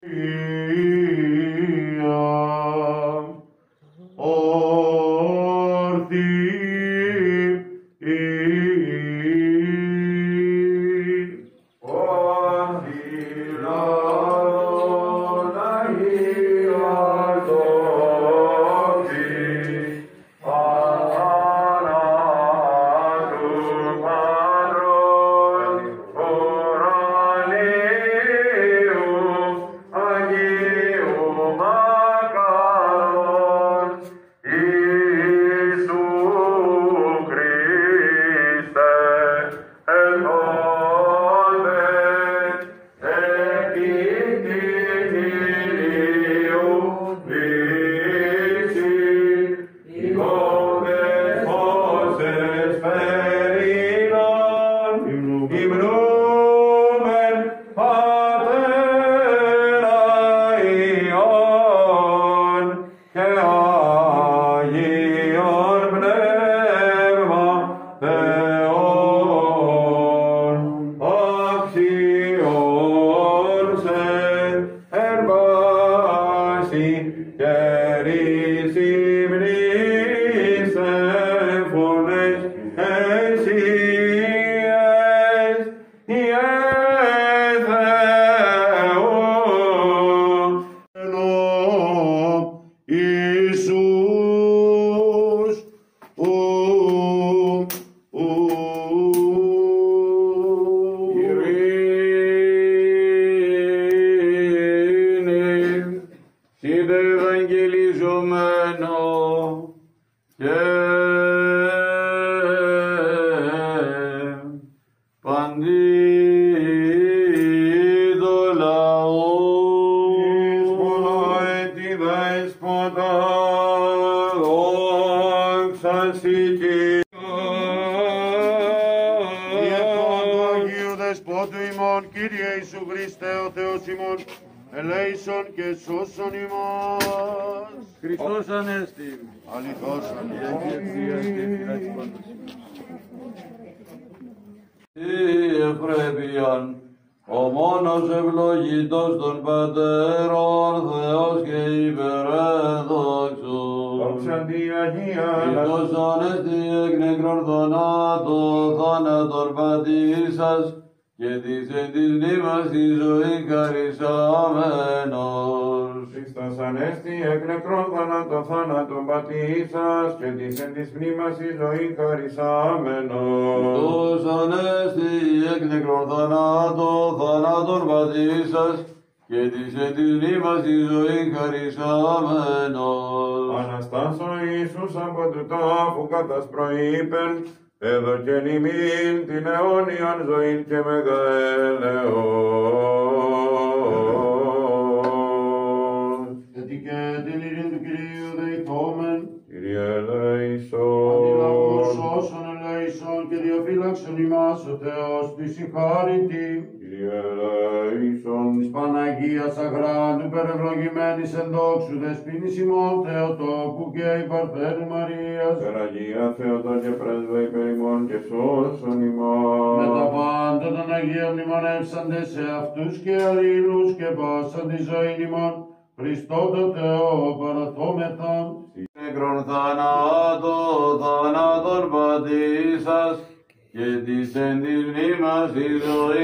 Χριστός Ανέστη. Αληθώς Ανέστη. Η ευπρέπειαν, ο μόνος ευλογητός των πατέρων, Θεός και υπερένδοξος. Δόξα τη Αγία. Χριστός Ανέστη εκ νεκρών θάνατον πατήσας, και της εν της μνήμας τη ζωή χαρισάμενος. Χριστός Ανέστη εκ νεκρών θάνατον πατήσας, και της εν της μνήμας τη ζωή χαρισάμενος. Χριστός Ανέστη εκ νεκρών θάνατον πατήσας, και της εν της μνήμας τη ζωή χαρισάμενος. Αναστάσω Ιησούς από του τάφου κατας προείπεν, έδωκεν ημίν την αιώνιαν ζωήν και μεγαέλεος. Και την ειρήνη του Κυρίου δεηθόμεν, Κύριε ελέησον. αντιλαβούς όσων ελέησον και διαφύλαξον ημάς ο Θεός της συγχάρητη. Κύριε ελέησον. Της Παναγίας Αγράντου περευλογημένης εν δόξου δεσποίνης ημών Θεοτόκου και η Παρθένου Μαρίας, Αγία Θεοτό και πρέσβε υπέρ ημών και σώσον ημάς. με τα πάντα των Αγίων μνημονεύσαντες σε αυτούς και αλλήλους και πάσαν τη ζωή ημών, Χριστό το Θεό παραθόμεθα. Νεκρον θάνατον πατήσας, και της εν της μνήμας τη ζωή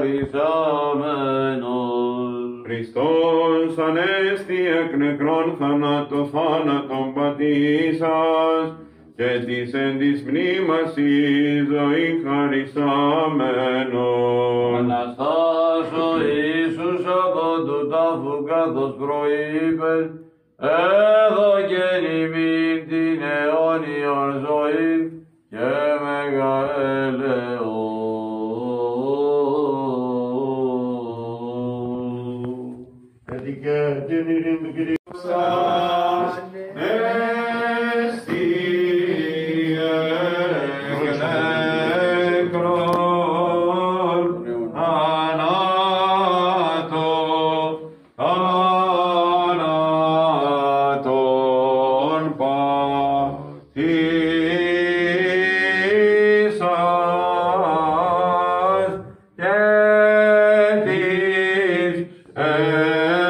χαρισάμενος. Χριστός Ανέστη εκ νεκρών θάνατον πατήσας, και της εν της μνήμας τη ζωή χαρισάμενος. Αναστάσω Ιησούς από του τάφου καθώς προείπεν, έδωκεν ημίν την αιώνιον ζωήν και μεγαέλεος. Και την ειρήνη του Κυρίου. Yeah.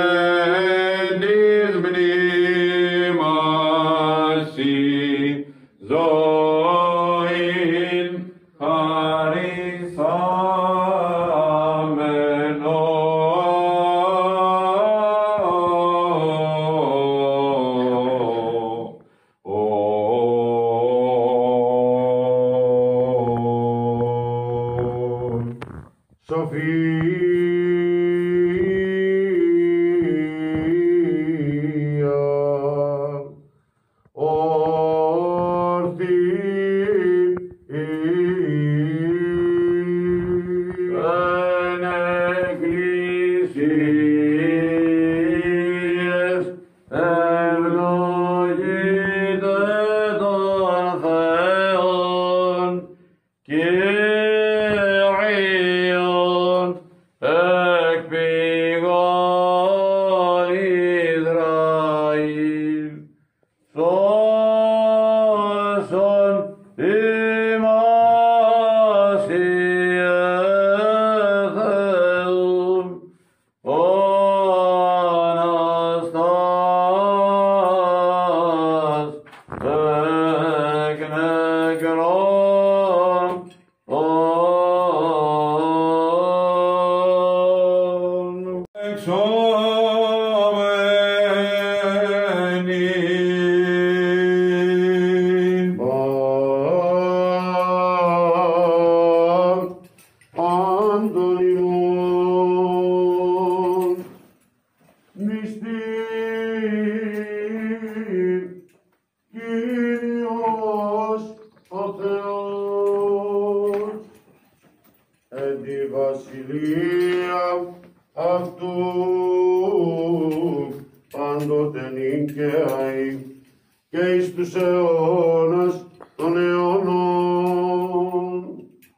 Αντωνιμών μυστήρ Κύριος ο Θεός εν τη βασιλεία αυτού πάντοτε νικαίοι και εις τους αιώνας των αιώνων.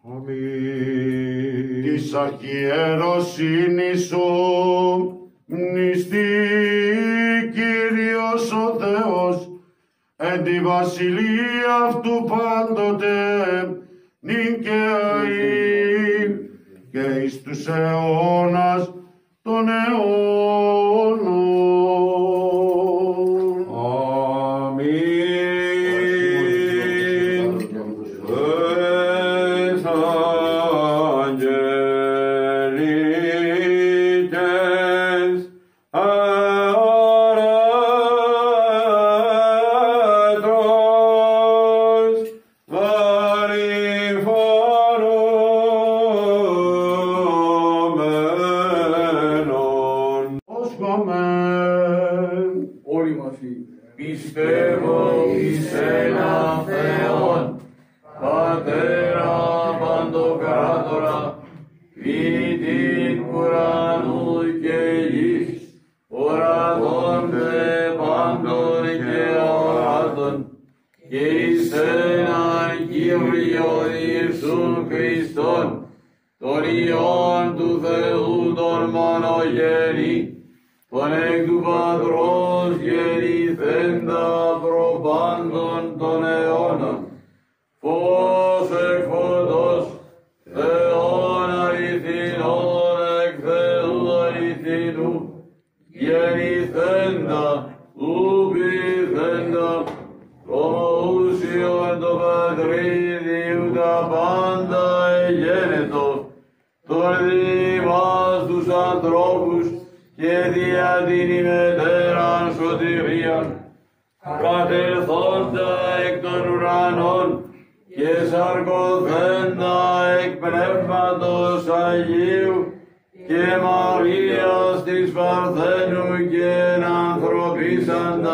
Αμήν. Της αρχιεροσύνης σου μνηστεί Κύριος ο Θεός εν τη βασιλεία αυτού πάντοτε νικαίοι και εις τους αιώνας των αιώνων. Αμήν. Ες αγγελίκες αόρατος δορυφορούμενον. Όσκομεν. Όλοι μαζί. Πιστεύω εις έναν Θεόν, Πατέρα Παντοκράτορα, ποιητήν ουρανού και γης, ορατώνται πάντων και ορατών, και εις έναν Κύριον Ιησούν Χριστόν, τον Υιόν του Θεού τον μονογενή, τον εκ του Πατρός γεννηθέντα προπάντων των αιώνων, φως εκ φωτός, Θεόν αληθινόν εκ Θεού αληθινού, γεννηθέντα, ουπηθέντα, ομοούσιον το Πατρίδιου τα πάντα εγένετο, τον δήμας τους ανθρώπους και δια την ημετέραν σωτηρίαν, κατελθόντα εκ των ουρανών και σαρκωθέντα εκ Πνεύματος Αγίου και Μαρίας της Παρθένου και ανθρωπίσαντα,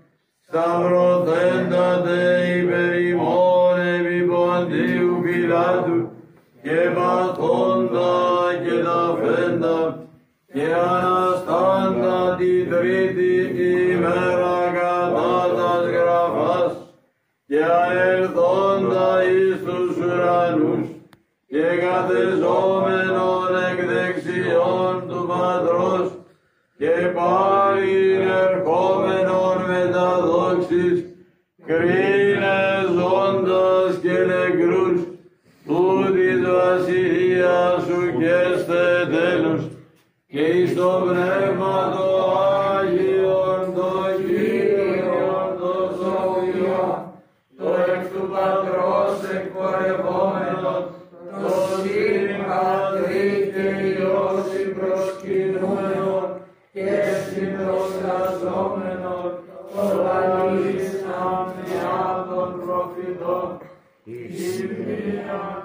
σταυρωθέντα τε υπερ ημών επί Ποντίου Πιλάτου και παθόντα και ταφέντα και αναστάντα την τρίτη ημέρα κατά τας γραφάς και ανελθόντα εις τους ουρανούς και καθεζόμενον εκ δεξιών του Πατρός και πάλι ερχόμενον μετά δόξης κρίνες ζώντας και νεκρούς του της βασιλείας σου και στε τέλος και εις το πνεύμα το Άγιον το Κύριον το Σοφιό το εκ του Πατρός εκπορευόμενον το συμπατρί και Υιός συμπροσκυνούμενον και συμπροσταζόμενον το λαλήσαν μιαν των προφητών εις μίαν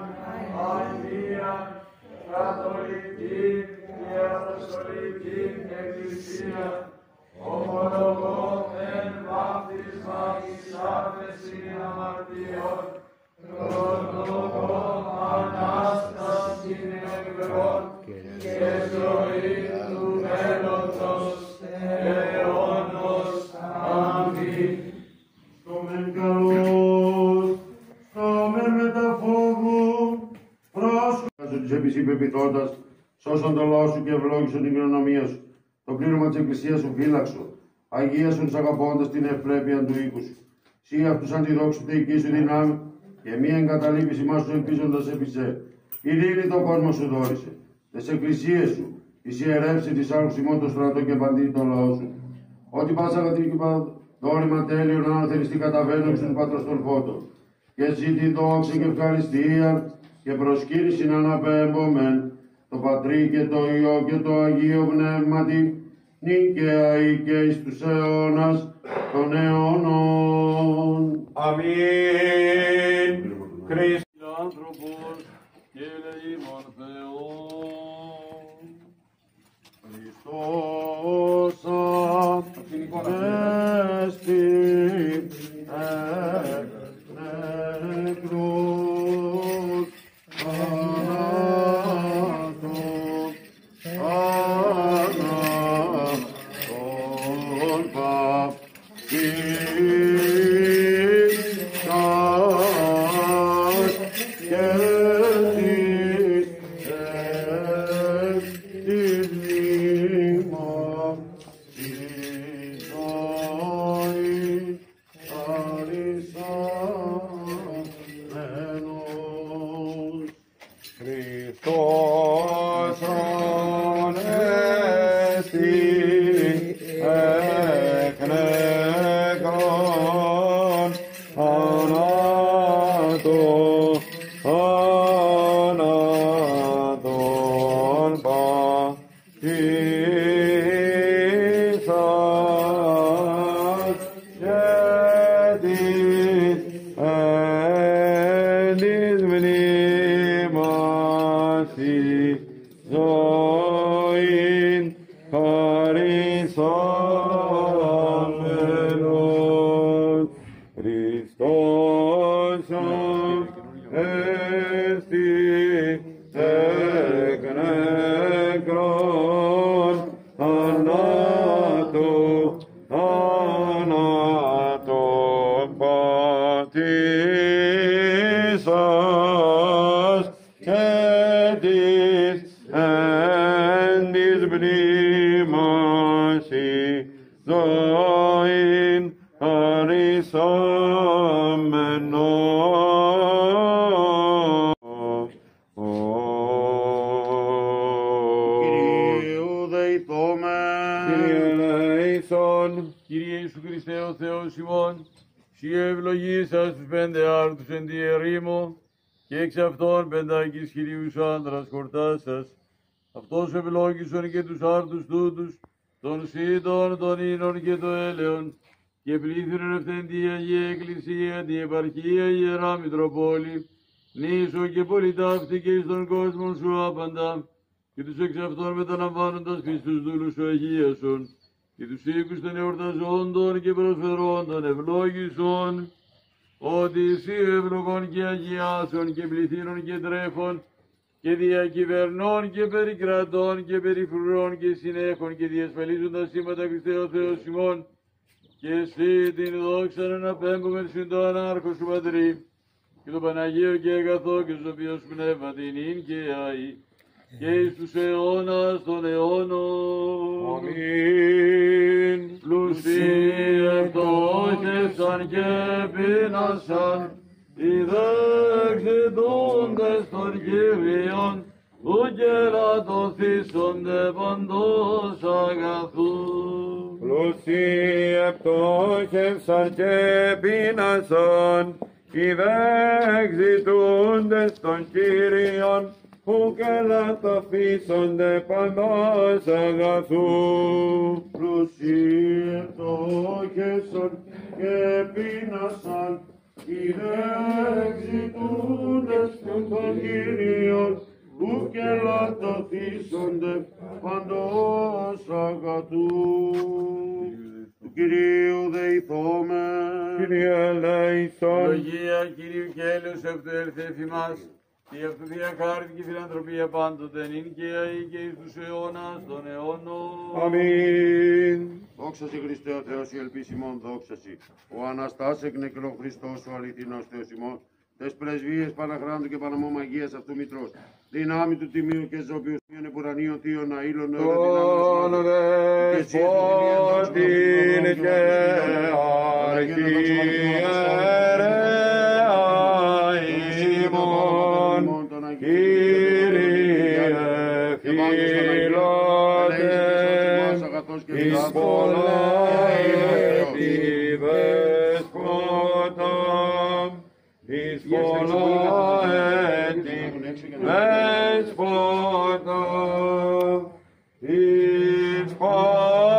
Αγίαν Καθολική και Αποστολική Εκκλησία, ομολογώ εν βάπτισμα εις άφεση αμαρτιών, προτοκώ Ανάστασιν νεκρών και ζωή του μέλλοντος αιώνος. Αμήν. Στόμεν καλός, στόμεν μετά φόβου, πρόσκοψε τους επισυμπεπιθώντας, σώσον το λαό σου και ευλόγησον την κληρονομία σου. Το πλήρωμα της Εκκλησίας σου φύλαξον, αγίασον τους αγαπώντας την ευπρέπεια του οίκου σου. Σύ αυτούς αντιδόξου θεϊκή σου δυνάμει και μη εγκαταλείπεις ημάς σου ελπίζοντας επί σε. Ειρήνη το κόσμο σου δόρισε, τις εκκλησίες σου, τις ιερεύσει της άρχους ημών το στρατό και παντή το λαό σου. Ότι πάσα αγαθήκη δόρημα τέλειον αναθεριστή καταβαίνω εξ του Πατρός των φώτων. Και ζήτη δόξα και ευχαριστία και προσκύνηση να αναπέμπομεν το Πατρί και το Υιό και το Αγίο Πνεύματι νίκαια ή και εις τους αιώνας των αιώνων. Αμήν. Χριστέ. Άνθρωπος και ελεήμων Θεόν. Χριστός Ανέστη νεκρός θανάτων παπήσας και της μνήμας της ζωής αρισάμενος. Χριστός Ανέστη εκ νεκρών θανάτων παπήσας και της μνήμας της ζωήν χαρισάμενος. Χριστός Ανέστη εκ νεκρών θανάτων πατήσας και της μνήμας της ζωήν χαρισάμενος. Κυρίου δεηθόμεν. Κύριε ελέησον. Κύριε Ιησού Χριστέ ο Θεός ημών, Συ ευλογήσας τους πέντε άρτους εν τη ερήμο, και εξ αυτών πεντάκης χιλίους άντρας χορτάσας. Αυτός ευλόγησον και τους άρτους τούτους, των σύντων, των ίνων και των έλεων, και πλήθυνον ευθέν τη Αγία Εκκλησία, την επαρχία Ιερά Μητροπόλη, νήσο και πολυτάφτη και εις τον κόσμο σου άπαντα, και τους εξ αυτών μεταλαμβάνοντας πιστούς δούλους σου αγίασον, και τους οίκους των εορταζόντων και προσφερόντων ευλόγησον, ότι εσύ ευλογών και αγιάσεων και πληθύνων και τρέφων και διακυβερνών και περικρατών και περιφρουρών και συνέχων και διασφαλίζοντας σήματα Χριστέ ο Θεός ημών, και εσύ την δόξα να αναπέμπουμε συν το ανάρχο σου Πατρί και το Παναγίο και αγαθό και στο οποίο σου πνεύμα την ίν και αη και εις τους αιώνας των αιώνων. Αμήν. Πλουσίοι φτώχευσαν και πείνασαν, οι δεξιτούντες των Κυρίων, ου και λατωθήσονται παντός αγαθού. Πλούσιοι επτόχευσαν και πείνασαν, οι δεξιτούντες των Κύριων, που και λατωθήσονται παντός αγαθού. Πλούσιοι φτώχευσαν και πείνασαν, οι εξητούντες των Κύριων, που και λατωθήσονται παντός αγαθού. Του Κυρίου δεηθόμεν. Κύριε ελέησον. Ευλογία Κυρίου και έλεος αυτού ελθέ εφημάς, και αυτού διακάρτη και φιλανθρωπία πάντοτε νυν και αεί και εις τους αιώνας των αιώνων. Αμήν. Δόξα σε Χριστέ ο Θεός, η ελπίση ημών, δόξα σε. Ο Αναστάς εκ νεκρό Χριστός, ο αληθινός Θεός ημών, τες πρεσβείες Παναχράντου και Παναμόμαγίας αυτού Μητρός, δυνάμει του Τιμίου και Ζώπιου Σμίων Επουρανίων Θείων Αήλων Τον δεσπότην και αρχιερέα ημών, Κύριε φιλότε, εις πολλά επιδέσποτα, εις πολλά δέσποτα, εις πολλά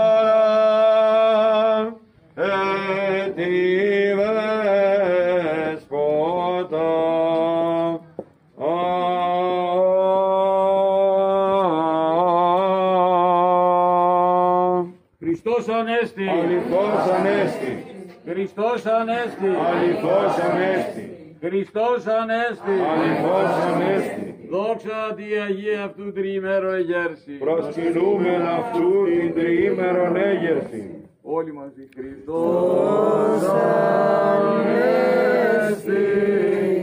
Χριστός Ανέστη. αληθώς Ανέστη, Χριστός Ανέστη. αληθώς Ανέστη, Χριστός Ανέστη. αληθώς Ανέστη. Δόξα τη Αγία αυτού τριήμερο εγέρση. Προσκυνούμεν αυτού την τριήμερον έγερση. Όλοι μαζί Χριστός Ανέστη.